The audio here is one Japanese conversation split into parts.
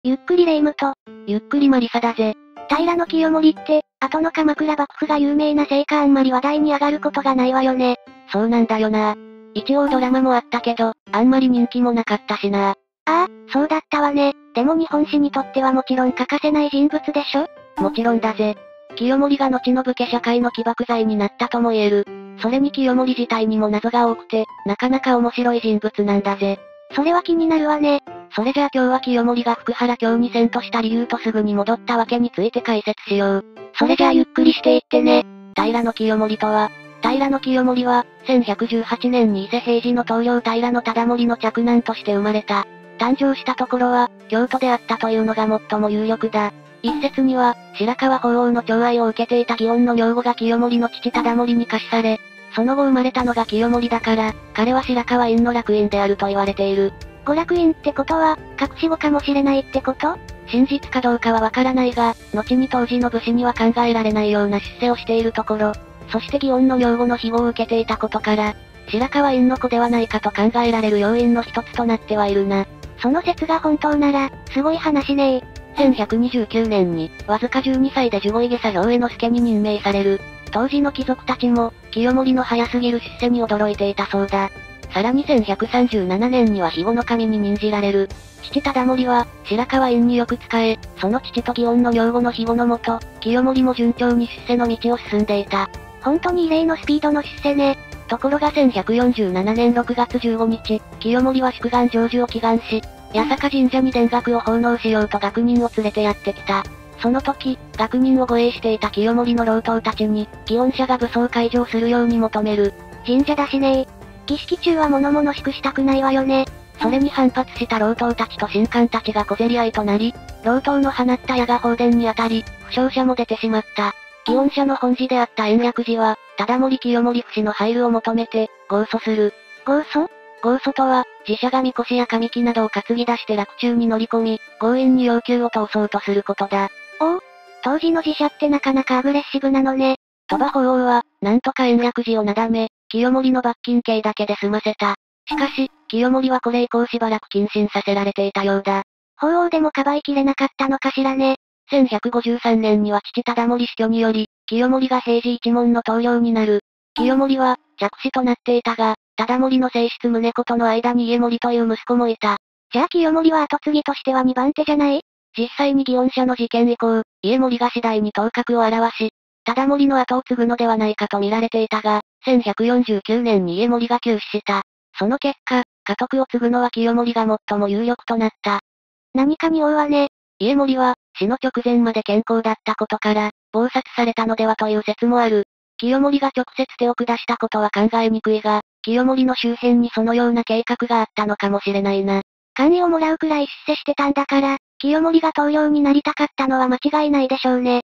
ゆっくりレ夢ムと、 ゆっくりマリサだぜ。 平清盛って、後の鎌倉幕府が有名なせいかあんまり話題に上がることがないわよね。 そうなんだよな。一応ドラマもあったけど、あんまり人気もなかったしな。 ああ、そうだったわね。でも日本史にとってはもちろん欠かせない人物でしょ？ もちろんだぜ。清盛が後の武家社会の起爆剤になったとも言える。それに清盛自体にも謎が多くて、なかなか面白い人物なんだぜ。 それは気になるわね。 それじゃあ今日は清盛が福原京に遷都した理由とすぐに戻ったわけについて解説しよう。 それじゃあゆっくりしていってね。 平清盛とは、平清盛は、1118年に伊勢平治の棟梁平忠盛の嫡男として生まれた。誕生したところは、京都であったというのが最も有力だ。一説には、白河法皇の寵愛を受けていた祇園の女子が清盛の父忠盛に貸しされ、その後生まれたのが清盛だから、彼は白河院の楽院であると言われている。 娯楽院ってことは、隠し子かもしれないってこと？ 真実かどうかはわからないが、後に当時の武士には考えられないような出世をしているところ、そして祇園の女子の庇護を受けていたことから、白河院の子ではないかと考えられる要因の一つとなってはいるな。 その説が本当なら、すごい話ね 1129年に、わずか12歳で守護位下兵衛之助に任命される。当時の貴族たちも、清盛の早すぎる出世に驚いていたそうだ。さらに1137年には庇護の神に任じられる。父忠盛は、白河院によく仕え、その父と祇園の女子の庇護のもと、清盛も順調に出世の道を進んでいた。 本当に異例のスピードの出世ね。 ところが1147年6月15日、清盛は祝願成就を祈願し、八坂神社に田楽を奉納しようと学人を連れてやってきた。その時、学人を護衛していた清盛の老頭たちに、祇園社が武装解除をするように求める。 神社だしね儀式中は物々しくしたくないわよね。 それに反発した老頭たちと神官たちが小競り合いとなり、老頭の放った矢が放電に当たり、負傷者も出てしまった。祇園社の本寺であった延暦寺は、忠盛清盛不死の配慮を求めて、合訴する。 合訴？ 合訴とは、寺社が神輿や神木などを担ぎ出して洛中に乗り込み、強引に要求を通そうとすることだ。 おお、当時の寺社ってなかなかアグレッシブなのね。 鳥羽法皇は、なんとか延暦寺をなだめ、清盛の罰金刑だけで済ませた。しかし、清盛はこれ以降しばらく謹慎させられていたようだ。 法皇でもかばいきれなかったのかしらね。 1153年には父忠盛死去により、清盛が平治一門の棟梁になる。清盛は、嫡子となっていたが、忠盛の正室宗子との間に家盛という息子もいた。 じゃあ清盛は後継ぎとしては2番手じゃない？ 実際に祇園社の事件以降、家盛が次第に頭角を現し、忠盛の後を継ぐのではないかと見られていたが、1149年に家盛が急死した。その結果、家督を継ぐのは清盛が最も有力となった。 何かにおうわね。 家盛は、死の直前まで健康だったことから、謀殺されたのではという説もある。清盛が直接手を下したことは考えにくいが、清盛の周辺にそのような計画があったのかもしれないな。 官位をもらうくらい出世してたんだから、清盛が棟梁になりたかったのは間違いないでしょうね。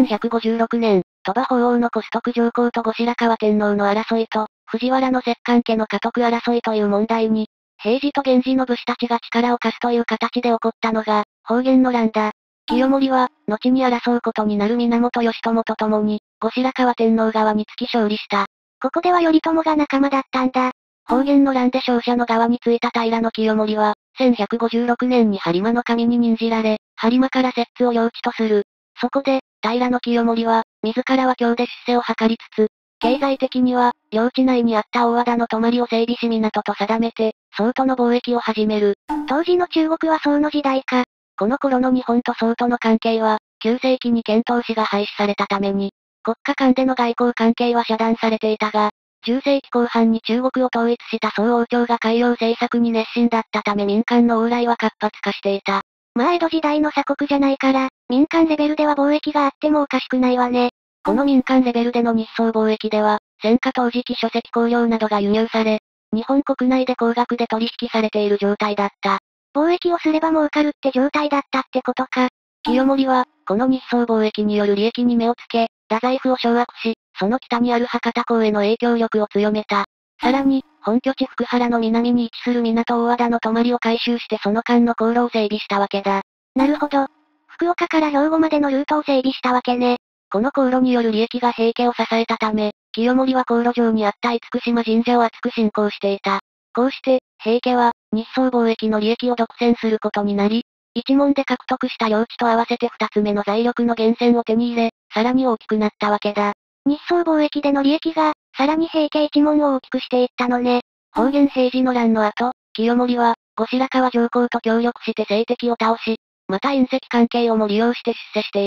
1156年、鳥羽法皇の古須徳上皇と後白河天皇の争いと、藤原の摂関家の家督争いという問題に、平治と源氏の武士たちが力を貸すという形で起こったのが、保元の乱だ。清盛は、後に争うことになる源義朝と共に、後白河天皇側につき勝利した。 ここでは頼朝が仲間だったんだ。 保元の乱で勝者の側についた平清盛は、1156年に播磨の神に任じられ、播磨から摂津を領地とする。そこで、平清盛は、自らは京で出世を図りつつ、経済的には、領地内にあった大和田の泊まりを整備し港と定めて、宋との貿易を始める。 当時の中国は宋の時代か。 この頃の日本と宋との関係は、9世紀に遣唐使が廃止されたために、国家間での外交関係は遮断されていたが、10世紀後半に中国を統一した宋王朝が海洋政策に熱心だったため民間の往来は活発化していた。 まあ江戸時代の鎖国じゃないから、民間レベルでは貿易があってもおかしくないわね。 この民間レベルでの日宋貿易では、戦火陶磁器書籍香料などが輸入され、日本国内で高額で取引されている状態だった。 貿易をすれば儲かるって状態だったってことか。 清盛は、この日宋貿易による利益に目をつけ、太宰府を掌握し、その北にある博多港への影響力を強めた。さらに、本拠地福原の南に位置する港大和田の泊まりを改修してその間の航路を整備したわけだ。 なるほど。福岡から兵庫までのルートを整備したわけね。 この航路による利益が平家を支えたため、清盛は航路上にあった厳島神社を厚く信仰していた。こうして、平家は、日宋貿易の利益を独占することになり、 一門で獲得した領地と合わせて二つ目の財力の源泉を手に入れ、さらに大きくなったわけだ。 日宋貿易での利益が、さらに平家一門を大きくしていったのね。 保元平治の乱の後、清盛は、後白河上皇と協力して政敵を倒し、また隕石関係をも利用して出世していった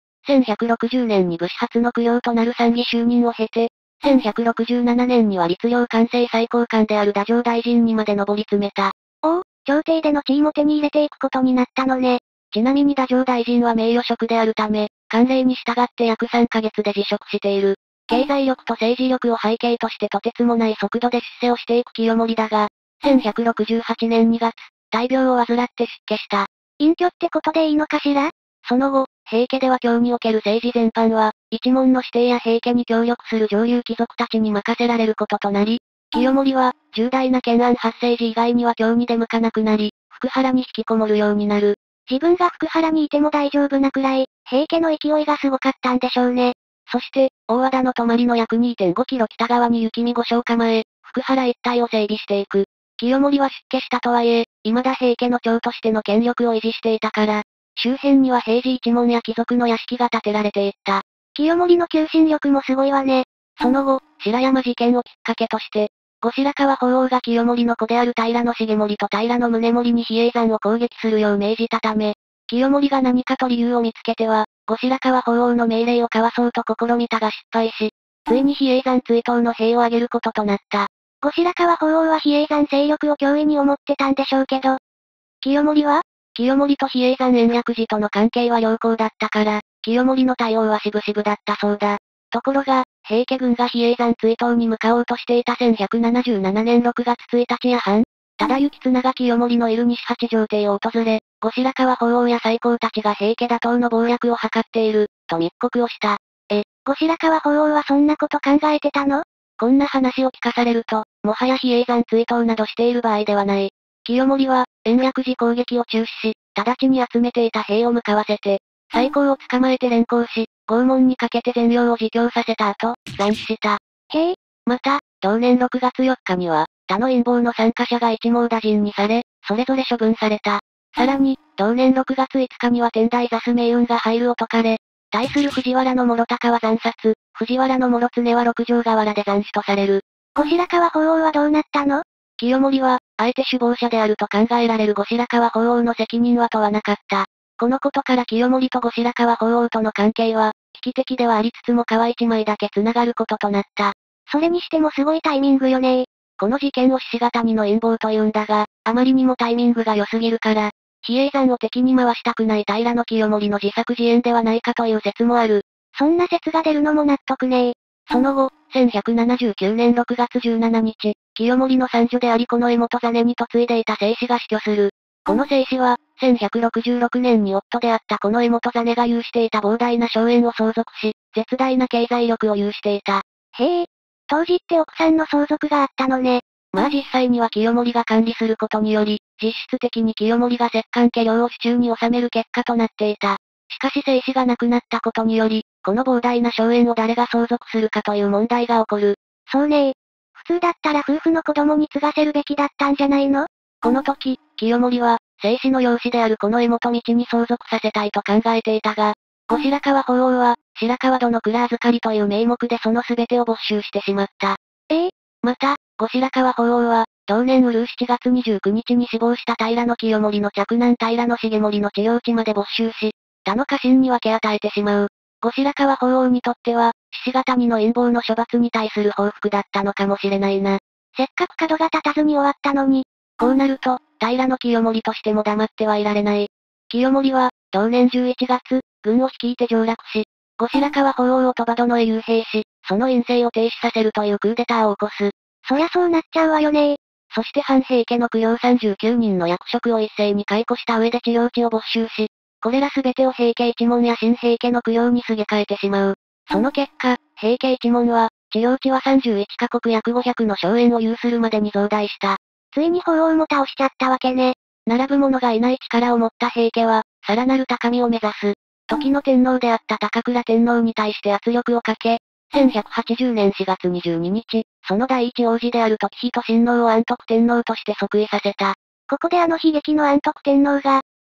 。1160年に武士初の供養となる参議就任を経て、1167年には律令管制最高官である太政大臣にまで上り詰めた。 おお、朝廷での地位も手に入れていくことになったのね。 ちなみに太政大臣は名誉職であるため、慣例に従って約3ヶ月で辞職している。経済力と政治力を背景としてとてつもない速度で出世をしていく清盛だが、1168年2月、大病を患って出家した。 隠居ってことでいいのかしら？ その後、平家では京における政治全般は、一門の指定や平家に協力する上流貴族たちに任せられることとなり、清盛は、重大な懸案発生時以外には京に出向かなくなり、福原に引きこもるようになる。 自分が福原にいても大丈夫なくらい、平家の勢いがすごかったんでしょうね。 そして、大和田の泊まりの約 2.5 キロ北側に雪見御所を構え、福原一帯を整備していく。清盛は出家したとはいえ、未だ平家の長としての権力を維持していたから、周辺には平治一門や貴族の屋敷が建てられていった。 清盛の求心力もすごいわね。 その後、白山事件をきっかけとして、後白河法皇が清盛の子である平重盛と平宗盛に比叡山を攻撃するよう命じたため、清盛が何かと理由を見つけては、後白河法皇の命令を交わそうと試みたが失敗し、ついに比叡山追討の兵を挙げることとなった。 後白河法皇は比叡山勢力を脅威に思ってたんでしょうけど、清盛は？ 清盛と比叡山延暦寺との関係は良好だったから、清盛の対応は渋々だったそうだ。ところが、平家軍が比叡山追討に向かおうとしていた1177年6月1日夜半、忠行綱が清盛のいる西八条邸を訪れ、後白河法皇や最高たちが平家打倒の謀略を図っている、と密告をした。 後白河法皇はそんなこと考えてたの？ こんな話を聞かされると、もはや比叡山追討などしている場合ではない。清盛は、延暦寺攻撃を中止し、直ちに集めていた兵を向かわせて、最高を捕まえて連行し、拷問にかけて全領を自供させた後、斬首した。 へえ。 また、同年6月4日には、他の陰謀の参加者が一網打尽にされ、それぞれ処分された。さらに、同年6月5日には天台座す命運が入るを解かれ、対する藤原の諸高は惨殺、藤原の諸常は六条河原で斬首とされる。 後白河法皇はどうなったの？ 清盛は、あえて首謀者であると考えられる後白河法皇の責任は問わなかった。このことから清盛と後白河法皇との関係は、危機的ではありつつも皮一枚だけ繋がることとなった。 それにしてもすごいタイミングよね。 この事件を獅子型の陰謀と言うんだが、あまりにもタイミングが良すぎるから、比叡山を敵に回したくない平清盛の自作自演ではないかという説もある。 そんな説が出るのも納得ねえ。 その後、1179年6月17日、清盛の三女であり近衛元実に嫁いでいた正子が死去する。この正子は、1166年に夫であった近衛元実が有していた膨大な荘園を相続し、絶大な経済力を有していた。 へえ。当時って奥さんの相続があったのね。 まあ実際には清盛が管理することにより、実質的に清盛が摂関家領を手中に収める結果となっていた。しかし正子が亡くなったことにより、この膨大な荘園を誰が相続するかという問題が起こる。 そうね。普通だったら夫婦の子供に継がせるべきだったんじゃないの？ この時、清盛は、正子の養子である近衛元道に相続させたいと考えていたが、後白河法皇は、白河殿蔵預かりという名目でその全てを没収してしまった。また、後白河法皇は、同年7月29日に死亡した平清盛の嫡男平重盛の治療地まで没収し、他の家臣に分け与えてしまう。後白河法皇にとっては、獅子型にの陰謀の処罰に対する報復だったのかもしれないな。 せっかく角が立たずに終わったのに。 こうなると、平清盛としても黙ってはいられない。清盛は、同年11月、軍を率いて上洛し、後白河法皇を鳥羽殿へ幽閉し、その院政を停止させるというクーデターを起こす。 そりゃそうなっちゃうわよね。 そして反平家の供養39人の役職を一斉に解雇した上で治療地を没収し、これらすべてを平家一門や新平家の供養にすげ替えてしまう。その結果、平家一門は、治療地は31カ国約500の荘園を有するまでに増大した。 ついに法皇も倒しちゃったわけね。 並ぶ者がいない力を持った平家は、さらなる高みを目指す。時の天皇であった高倉天皇に対して圧力をかけ、1180年4月22日、その第一王子である時仁親王を安徳天皇として即位させた。 ここであの悲劇の安徳天皇が、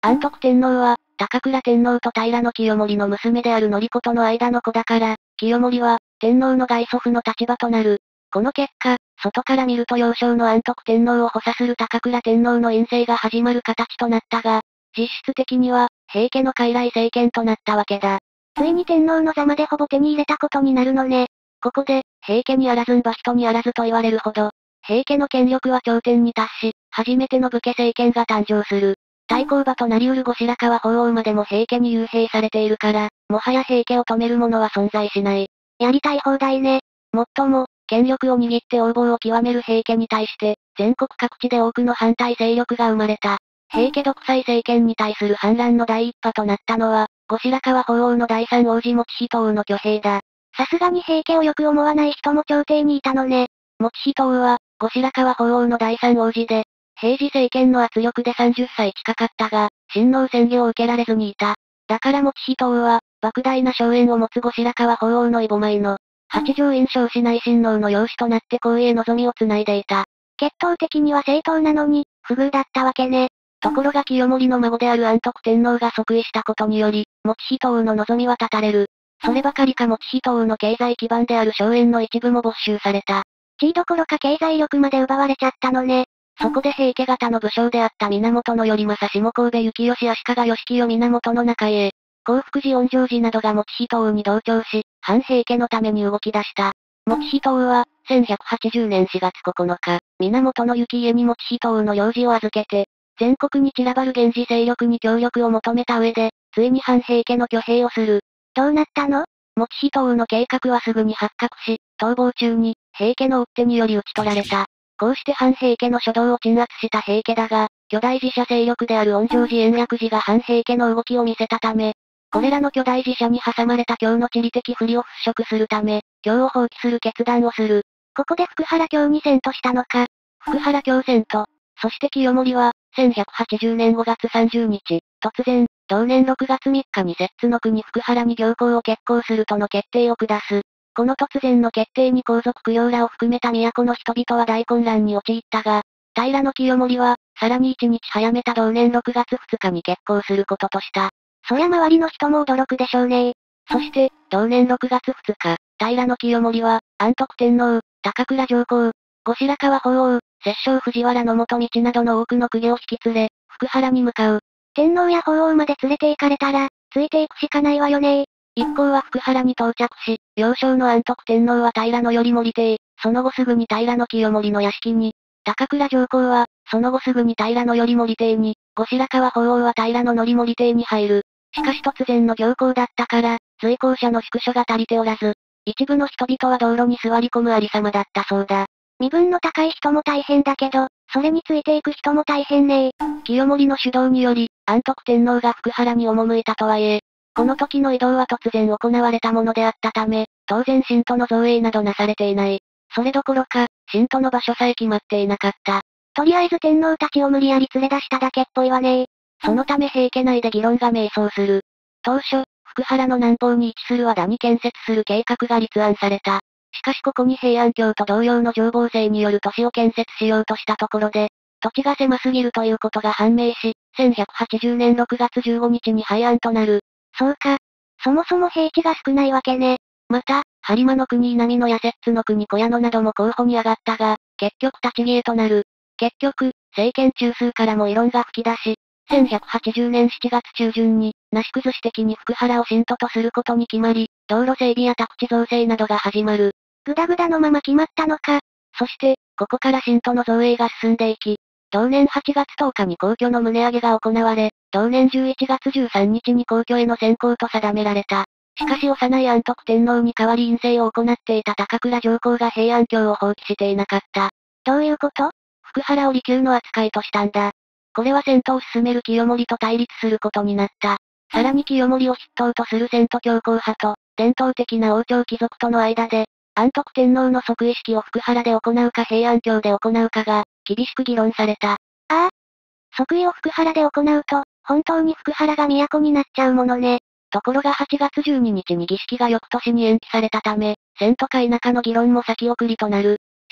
安徳天皇は、高倉天皇と平清盛の娘である典子との間の子だから、清盛は、天皇の外祖父の立場となる。この結果、外から見ると幼少の安徳天皇を補佐する高倉天皇の院政が始まる形となったが、実質的には、平家の傀儡政権となったわけだ。 ついに天皇の座までほぼ手に入れたことになるのね。 ここで、平家にあらずんば人にあらずと言われるほど、平家の権力は頂点に達し、初めての武家政権が誕生する。対抗馬となり得る後白河法皇までも平家に幽閉されているから、もはや平家を止める者は存在しない。 やりたい放題ね。 もっとも、権力を握って横暴を極める平家に対して、全国各地で多くの反対勢力が生まれた。平家独裁政権に対する反乱の第一波となったのは、後白河法皇の第三王子以仁王の挙兵だ。 さすがに平家をよく思わない人も朝廷にいたのね。 以仁王は、後白河法皇の第三王子で、平治政権の圧力で30歳近かったが、親王宣言を受けられずにいた。だから以仁王は、莫大な荘園を持つ後白河法皇の異母米の、八条院少子内親王の養子となって皇位へ望みをつないでいた。 血統的には正当なのに、不遇だったわけね。 ところが清盛の孫である安徳天皇が即位したことにより、以仁王の望みは絶たれる。そればかりか以仁王の経済基盤である荘園の一部も没収された。 地位どころか経済力まで奪われちゃったのね。 そこで平家方の武将であった源頼政下神戸幸義足利義清源の中へ、興福寺恩城寺などが以仁王に同調し、反平家のために動き出した。以仁王は、1180年4月9日、源の幸家に以仁王の領事を預けて、全国に散らばる源氏勢力に協力を求めた上で、ついに反平家の挙兵をする。 どうなったの？ 以仁王の計画はすぐに発覚し、逃亡中に、平家の追っ手により討ち取られた。こうして反平家の初動を鎮圧した平家だが、巨大寺社勢力である恩城寺延暦寺が反平家の動きを見せたため、これらの巨大寺社に挟まれた京の地理的不利を払拭するため、京を放棄する決断をする。 ここで福原京に遷都したのか。 福原京遷都。そして清盛は、1180年5月30日、突然、同年6月3日に摂津の国福原に行幸を決行するとの決定を下す。この突然の決定に皇族供養らを含めた都の人々は大混乱に陥ったが、平清盛は、さらに1日早めた同年6月2日に決行することとした。 そりゃ周りの人も驚くでしょうね。 そして、同年6月2日、平清盛は、安徳天皇、高倉上皇、後白河法皇、摂政藤原の元道などの多くの公家を引き連れ、福原に向かう。 天皇や法皇まで連れて行かれたら、ついていくしかないわよね。 一行は福原に到着し、幼少の安徳天皇は平頼盛邸、その後すぐに平清盛の屋敷に、高倉上皇は、その後すぐに平頼盛邸に、後白河法皇は平頼盛邸に入る。しかし突然の行幸だったから、随行者の宿所が足りておらず、一部の人々は道路に座り込むありさまだったそうだ。 身分の高い人も大変だけど、それについていく人も大変ね。 清盛の主導により、安徳天皇が福原に赴いたとはいえ、この時の移動は突然行われたものであったため、当然信徒の造営などなされていない。それどころか、信徒の場所さえ決まっていなかった。 とりあえず天皇たちを無理やり連れ出しただけっぽいわね。 そのため平家内で議論が迷走する。当初、福原の南方に位置する和田に建設する計画が立案された。しかしここに平安京と同様の情報制による都市を建設しようとしたところで、土地が狭すぎるということが判明し、1180年6月15日に廃案となる。 そうか。そもそも平地が少ないわけね。 また、播磨の国南の八摂津の国小屋野なども候補に上がったが、結局立ち消えとなる。結局、政権中枢からも異論が吹き出し、1180年7月中旬に、なし崩し的に福原を信徒とすることに決まり、道路整備や宅地造成などが始まる。 ぐだぐだのまま決まったのか。 そして、ここから信徒の造営が進んでいき、同年8月10日に皇居の棟上げが行われ、同年11月13日に皇居への遷行と定められた。しかし幼い安徳天皇に代わり院政を行っていた高倉上皇が平安京を放棄していなかった。 どういうこと？ 福原を離宮の扱いとしたんだ。これは遷都を進める清盛と対立することになった。さらに清盛を筆頭とする遷都強硬派と、伝統的な王朝貴族との間で、安徳天皇の即位式を福原で行うか平安京で行うかが、厳しく議論された。 ああ。即位を福原で行うと、本当に福原が都になっちゃうものね。 ところが8月12日に儀式が翌年に延期されたため、遷都か否かの議論も先送りとなる。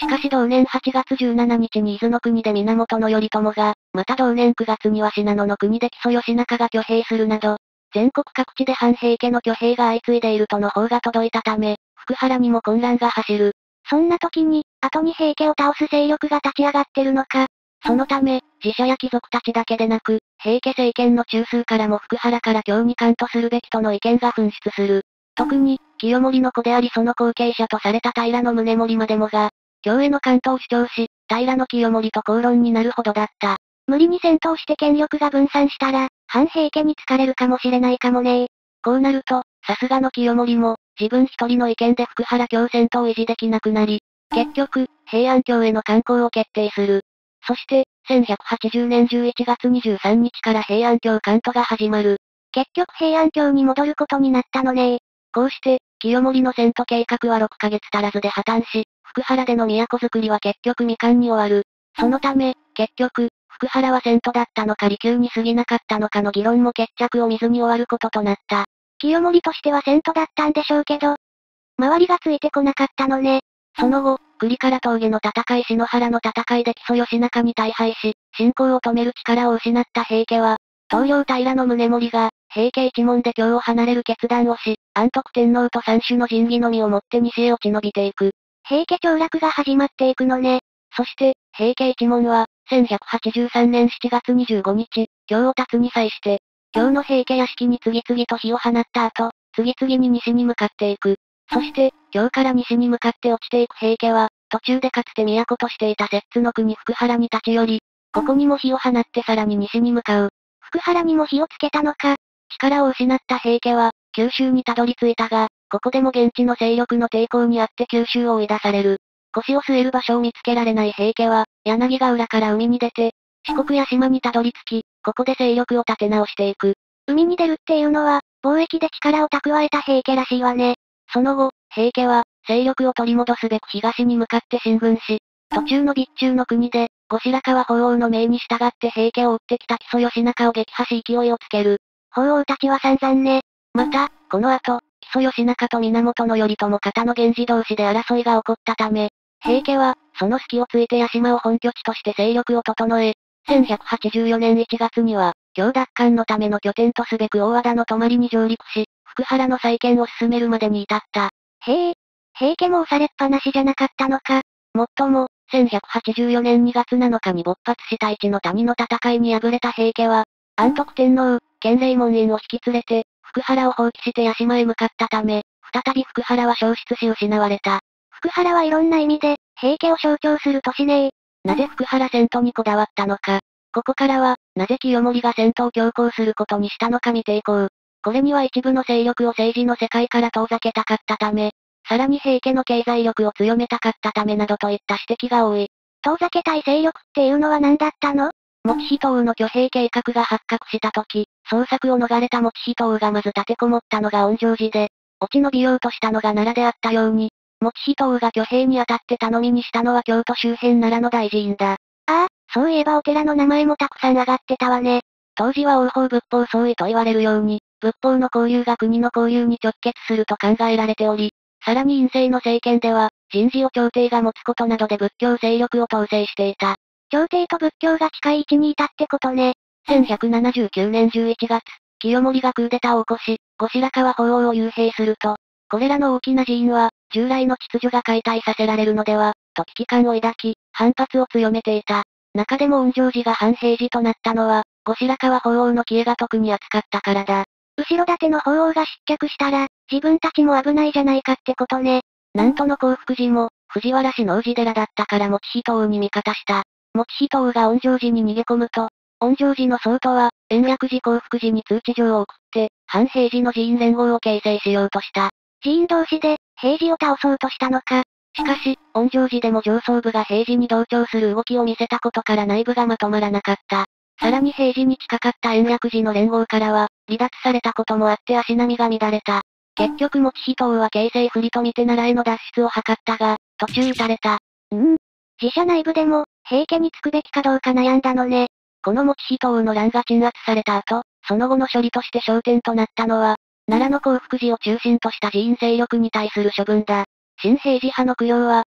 しかし同年8月17日に伊豆の国で源頼朝が、また同年9月には信濃の国で木曽義仲が挙兵するなど、全国各地で反平家の挙兵が相次いでいるとの報が届いたため、福原にも混乱が走る。 そんな時に、後に平家を倒す勢力が立ち上がってるのか。 そのため、寺社や貴族たちだけでなく、平家政権の中枢からも福原から京に関とするべきとの意見が噴出する。特に、清盛の子でありその後継者とされた平宗盛までもが、京への関東を主張し、平清盛と口論になるほどだった。 無理に戦闘して権力が分散したら、反平家に疲れるかもしれないかもね。 こうなると、さすがの清盛も、自分一人の意見で福原京戦闘を維持できなくなり、結局、平安京への観光を決定する。そして、1180年11月23日から平安京関東が始まる。 結局平安京に戻ることになったのね。 こうして、清盛の遷都計画は6ヶ月足らずで破綻し、福原での都づくりは結局未完に終わる。そのため、結局、福原は遷都だったのか離宮に過ぎなかったのかの議論も決着を見ずに終わることとなった。 清盛としては遷都だったんでしょうけど、周りがついてこなかったのね。 その後、栗から峠の戦い篠原の戦いで木曽義仲に大敗し、侵攻を止める力を失った平家は、東領平宗盛が、平家一門で京を離れる決断をし、安徳天皇と三種の神器のみをもって西へ落ち延びていく。 平家凋落が始まっていくのね。 そして、平家一門は、1183年7月25日、京を辰に際して、京の平家屋敷に次々と火を放った後、次々に西に向かっていく。そして、京から西に向かって落ちていく平家は、途中でかつて都としていた摂津の国福原に立ち寄り、ここにも火を放ってさらに西に向かう。 福原にも火をつけたのか。 力を失った平家は、九州にたどり着いたが、ここでも現地の勢力の抵抗にあって九州を追い出される。腰を据える場所を見つけられない平家は、柳ヶ浦から海に出て、四国や島にたどり着き、ここで勢力を立て直していく。 海に出るっていうのは、貿易で力を蓄えた平家らしいわね。 その後、平家は、勢力を取り戻すべく東に向かって進軍し、途中の備中の国で、後白河法皇の命に従って平家を追ってきた木曽義仲を撃破し勢いをつける。 法皇たちは散々ね。 また、この後、木曽義仲と源頼朝方の源氏同士で争いが起こったため、平家は、その隙をついて屋島を本拠地として勢力を整え、1184年1月には、京奪還のための拠点とすべく大和田の泊に上陸し、福原の再建を進めるまでに至った。 へえ、平家も押されっぱなしじゃなかったのか。 もっとも、1184年2月7日に勃発した一の谷の戦いに敗れた平家は、安徳天皇、建礼門院を引き連れて、福原を放棄して屋島へ向かったため、再び福原は消失し失われた。 福原はいろんな意味で、平家を象徴する都市ね。 なぜ福原遷都にこだわったのか。ここからは、なぜ清盛が遷都を強行することにしたのか見ていこう。これには一部の勢力を政治の世界から遠ざけたかったため、さらに平家の経済力を強めたかったためなどといった指摘が多い。 遠ざけたい勢力っていうのは何だったの？ 以仁王の挙兵計画が発覚した時、捜索を逃れた以仁王がまず立てこもったのが恩城寺で、落ち延びようとしたのが奈良であったように、以仁王が挙兵にあたって頼みにしたのは京都周辺奈良の大寺院だ。 ああ、そういえばお寺の名前もたくさん上がってたわね。 当時は王法仏法相違と言われるように、仏法の交流が国の交流に直結すると考えられており、さらに院政の政権では、人事を朝廷が持つことなどで仏教勢力を統制していた。 朝廷と仏教が近い位置にいたってことね。 1179年11月、清盛がクーデターを起こし、後白河法皇を幽閉すると、これらの大きな寺院は、従来の秩序が解体させられるのでは、と危機感を抱き、反発を強めていた。中でも恩城寺が反平寺となったのは、後白河法皇の消えが特に厚かったからだ。 後ろ盾の法皇が失脚したら、自分たちも危ないじゃないかってことね。 なんとの興福寺も、藤原氏の氏寺だったから以仁王に味方した。以仁王が恩城寺に逃げ込むと、恩城寺の僧都は、延暦寺興福寺に通知状を送って、反平寺の寺院連合を形成しようとした。 寺院同士で、平寺を倒そうとしたのか。 しかし、恩城寺でも上層部が平寺に同調する動きを見せたことから内部がまとまらなかった。さらに平寺に近かった延暦寺の連合からは、離脱されたこともあって足並みが乱れた。結局以仁王は形勢不利と見て奈良への脱出を図ったが、途中撃たれた。 自社内部でも、平家につくべきかどうか悩んだのね。 この以仁王の乱が鎮圧された後、その後の処理として焦点となったのは、奈良の興福寺を中心とした寺院勢力に対する処分だ。新平寺派の供養は、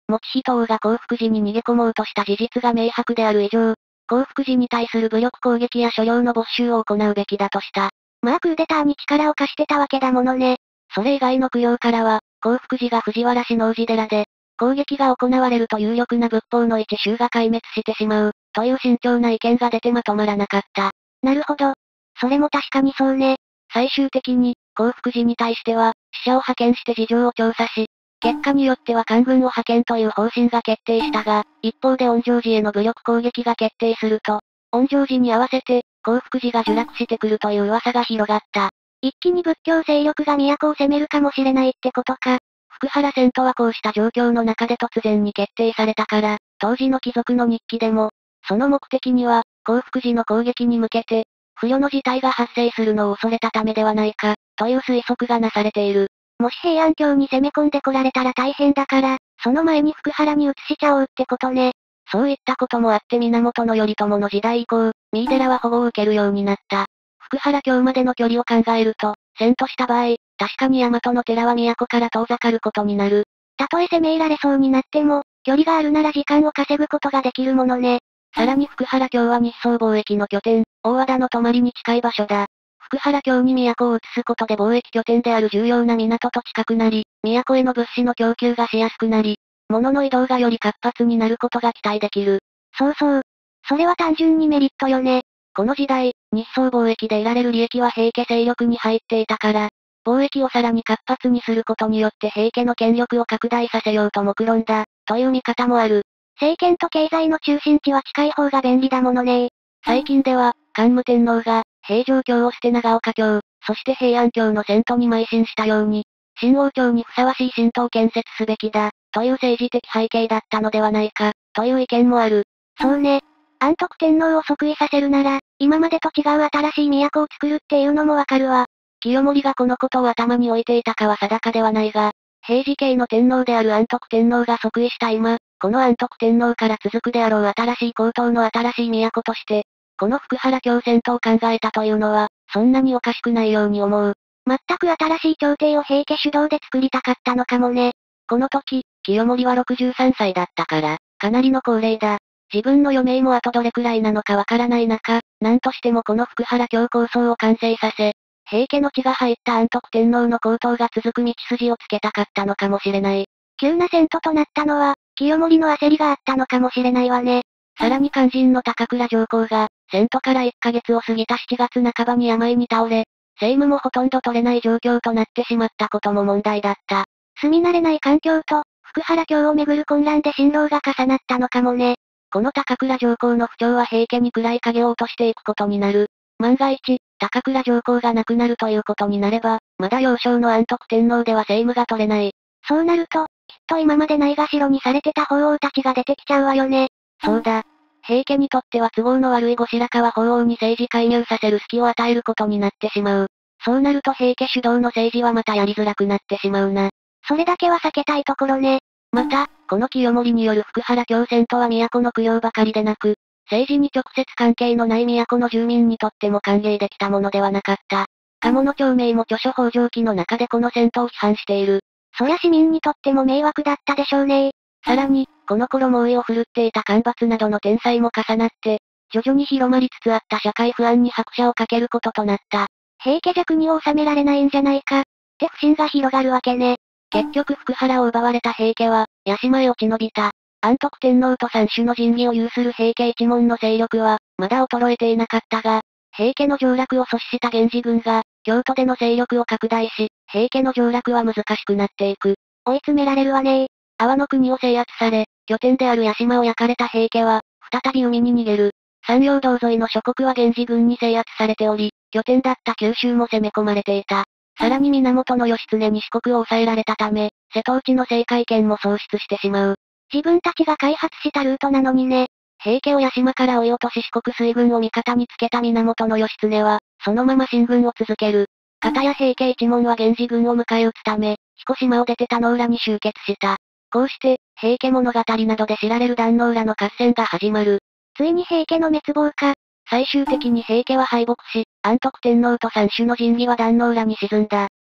以仁王が降伏時に逃げ込もうとした事実が明白である以上、降伏時に対する武力攻撃や所領の没収を行うべきだとした。 まあクーデターに力を貸してたわけだものね。 それ以外の供養からは、降伏時が藤原氏の氏寺で、攻撃が行われると有力な仏法の一宗が壊滅してしまう、という慎重な意見が出てまとまらなかった。 なるほど。それも確かにそうね。 最終的に、降伏時に対しては、使者を派遣して事情を調査し、結果によっては官軍を派遣という方針が決定したが、一方で恩城寺への武力攻撃が決定すると、恩城寺に合わせて、降伏時が呪落してくるという噂が広がった。 一気に仏教勢力が都を攻めるかもしれないってことか。 福原遷都はこうした状況の中で突然に決定されたから、当時の貴族の日記でも、その目的には、降伏時の攻撃に向けて、不慮の事態が発生するのを恐れたためではないか、という推測がなされている。 もし平安京に攻め込んでこられたら大変だから、その前に福原に移しちゃおうってことね。 そういったこともあって源頼朝の時代以降、三井寺は保護を受けるようになった。福原京までの距離を考えると、遷都した場合、確かに大和の寺は都から遠ざかることになる。 たとえ攻め入られそうになっても、距離があるなら時間を稼ぐことができるものね。 さらに福原京は日宋貿易の拠点、大和田の泊まりに近い場所だ。福原京に都を移すことで貿易拠点である重要な港と近くなり、都への物資の供給がしやすくなり、物の移動がより活発になることが期待できる。 そうそう。それは単純にメリットよね。 この時代、日宋貿易で得られる利益は平家勢力に入っていたから、貿易をさらに活発にすることによって平家の権力を拡大させようと目論んだ、という見方もある。 政権と経済の中心地は近い方が便利だものね。 最近では、桓武天皇が、平城京を捨て長岡京、そして平安京の遷都に邁進したように、新王朝にふさわしい神道を建設すべきだ、という政治的背景だったのではないか、という意見もある。 そうね。安徳天皇を即位させるなら、今までと違う新しい都を作るっていうのもわかるわ。 清盛がこのことを頭に置いていたかは定かではないが、平治系の天皇である安徳天皇が即位した今、この安徳天皇から続くであろう新しい皇統の新しい都として、この福原京遷都を考えたというのは、そんなにおかしくないように思う。 全く新しい朝廷を平家主導で作りたかったのかもね。 この時、清盛は63歳だったから、かなりの高齢だ。自分の余命もあとどれくらいなのかわからない中、何としてもこの福原京構想を完成させ、平家の血が入った安徳天皇の皇統が続く道筋をつけたかったのかもしれない。 急な遷都となったのは、清盛の焦りがあったのかもしれないわね。 さらに肝心の高倉上皇が、遷都から1ヶ月を過ぎた7月半ばに病に倒れ、政務もほとんど取れない状況となってしまったことも問題だった。 住み慣れない環境と、福原京をめぐる混乱で辛労が重なったのかもね。 この高倉上皇の不調は平家に暗い影を落としていくことになる。万が一、高倉上皇が亡くなるということになれば、まだ幼少の安徳天皇では政務が取れない。 そうなると、きっと今までないがしろにされてた法皇たちが出てきちゃうわよね。 そうだ。平家にとっては都合の悪い後白河法皇に政治介入させる隙を与えることになってしまう。そうなると平家主導の政治はまたやりづらくなってしまうな。 それだけは避けたいところね。 また、この清盛による福原京遷とは都の供養ばかりでなく、政治に直接関係のない都の住民にとっても歓迎できたものではなかった。鴨の長明も著書北条記の中でこの遷都を批判している。 そりゃ市民にとっても迷惑だったでしょうね。 さらに、この頃猛威を振るっていた干ばつなどの天災も重なって、徐々に広まりつつあった社会不安に拍車をかけることとなった。 平家弱に収められないんじゃないか、って不信が広がるわけね。 結局福原を奪われた平家は、屋島へ落ち延びた。安徳天皇と三種の神器を有する平家一門の勢力は、まだ衰えていなかったが、平家の上洛を阻止した源氏軍が、京都での勢力を拡大し、平家の上洛は難しくなっていく。 追い詰められるわね。 阿波の国を制圧され、拠点である屋島を焼かれた平家は、再び海に逃げる。山陽道沿いの諸国は源氏軍に制圧されており、拠点だった九州も攻め込まれていた。さらに源義経に四国を抑えられたため、瀬戸内の制海権も喪失してしまう。 自分たちが開発したルートなのにね。 平家を屋島から追い落とし四国水軍を味方につけた源義経は、そのまま進軍を続ける。片や平家一門は源氏軍を迎え撃つため、彦島を出て田野浦に集結した。こうして、平家物語などで知られる壇ノ浦の合戦が始まる。 ついに平家の滅亡か。 最終的に平家は敗北し、安徳天皇と三種の神器は壇ノ浦に沈んだ。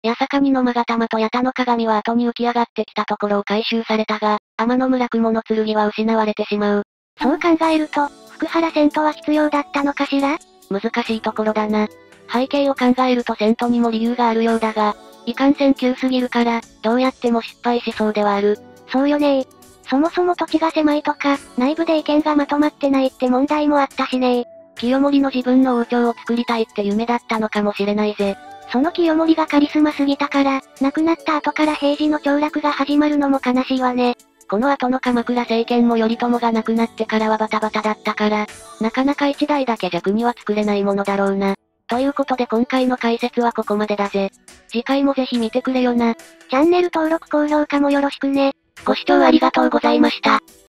八坂にの勾玉と八田の鏡は後に浮き上がってきたところを回収されたが、天の村雲の剣は失われてしまう。 そう考えると、福原遷都は必要だったのかしら？ 難しいところだな。背景を考えると遷都にも理由があるようだが、いかんせん急すぎるから、どうやっても失敗しそうではある。 そうよね。そもそも土地が狭いとか、内部で意見がまとまってないって問題もあったしね。 清盛の自分の王朝を作りたいって夢だったのかもしれないぜ。 その清盛がカリスマすぎたから、亡くなった後から平治の凋落が始まるのも悲しいわね。 この後の鎌倉政権も頼朝が亡くなってからはバタバタだったから、なかなか一代だけ弱には作れないものだろうな。ということで今回の解説はここまでだぜ。次回もぜひ見てくれよな。 チャンネル登録高評価もよろしくね。 ご視聴ありがとうございました。